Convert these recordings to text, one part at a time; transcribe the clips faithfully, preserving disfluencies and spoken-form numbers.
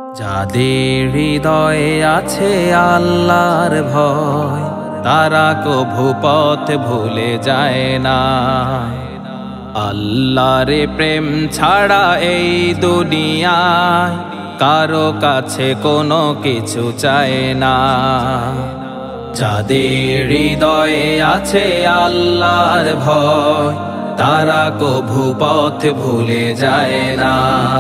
যাদের হৃদয়ে আছে আল্লাহর ভয়, তারা কভু পথ ভুলে যায় না। আল্লাহর প্রেম ছাড়া এই দুনিয়ায় কারো কাছে কোনো কিছু চায় না। যাদের হৃদয়ে আছে আল্লাহর ভয়, তারা কভু পথ ভুলে যায় না।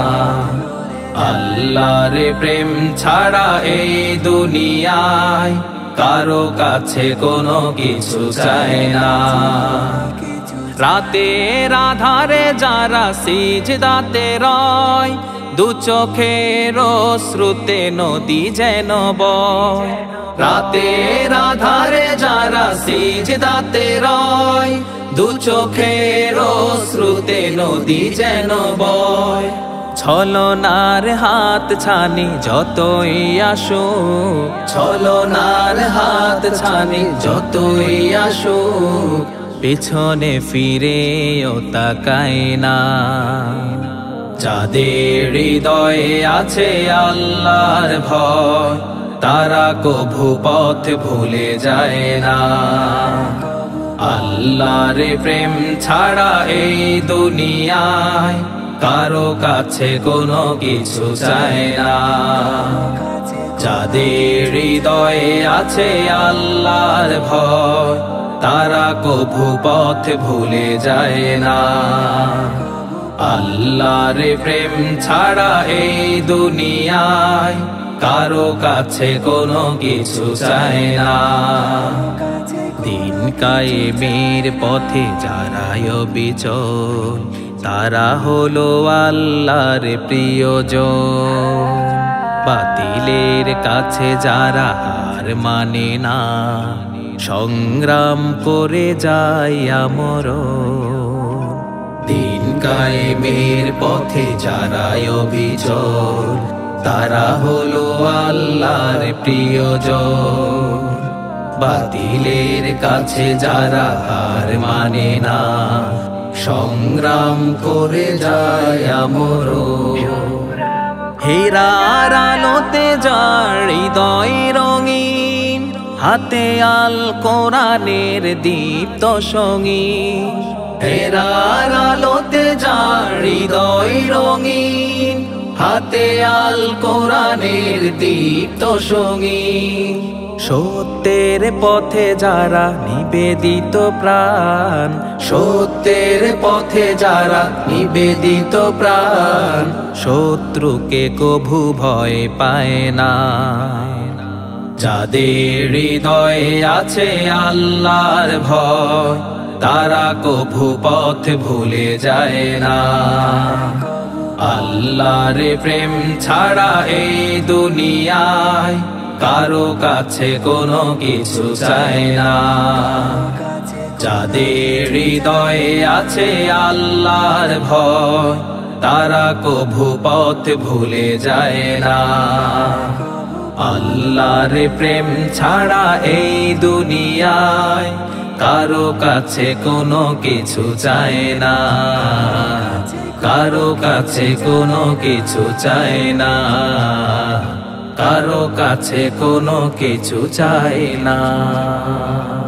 আল্লাহর প্রেম ছাড়া এই দুনিয়ায় কারো কাছে কোনো কিছু চায় না। রাতের আধারে যারা সিজদাতে রয়, দু চোখের অশ্রুতে নদী যেন বয়। রাতের আধারে যারা সিজদাতে রয়, দু চোখের অশ্রুতে নদী যেন বয়। ছলনার হাত ছানি যতই আসুক, ছলনার হাত ছানি যতই আসুক, পেছনে ফিরেও তাকায় না। যাদের হৃদয়ে আছে আল্লাহর ভয়, তারা কভু পথ ভুলে যায় না। আল্লাহর প্রেম ছাড়া এই দুনিয়ায় কারো কাছে কোনো কিছু চায় না। যাদের হৃদয়ে আছে আল্লাহর ভয়, তারা কভু পথ ভুলে যায় না। আল্লাহর প্রেম ছাড়া এই দুনিয়ায় কারো কাছে কোনো কিছু চায় না। দিন কায়েমের পথে যারাই অবিচল, তারা হলো আল্লাহর প্রিয়জন। বাতিলের কাছে যারা হার মানে না, সংগ্রাম করে যায় আমরণ। দিন কায়েমের পথে যারাই অবিচল, তারা হলো আল্লাহর প্রিয়জন। বাতিলের কাছে যারা হার মানে না, সংগ্রাম করে যায় আমরণ। হীরার আলোতে যার হৃদয় রঙিন, হাতে আল কোরআনের দীপ্ত সঙ্গীন। হীরার আলোতে যার হৃদয় রঙিন, হাতে আল কোরআনের দীপ্ত সঙ্গীন। সত্যের পথে যারা নিবেদিত প্রাণ, সত্যের পথে যারা নিবেদিত প্রাণ, শত্রুকে কভু ভয় পায় না। যাদের হৃদয়ে আছে আল্লাহর ভয়, তারা কভু পথ ভুলে যায় না। আল্লাহর প্রেম ছাড়া এই দুনিয়ায় কারো কাছে কোনো কিছু চায় না। যাদের হৃদয়ে আছে আল্লাহর ভয়, তারা কভু পথ ভুলে যায় না। আল্লাহর প্রেম ছাড়া এই দুনিয়ায় কারো কাছে কোনো কিছু চায় না। কারো কাছে কোনো কিছু চায় না। কারো কাছে কোনো কিছু চায় না।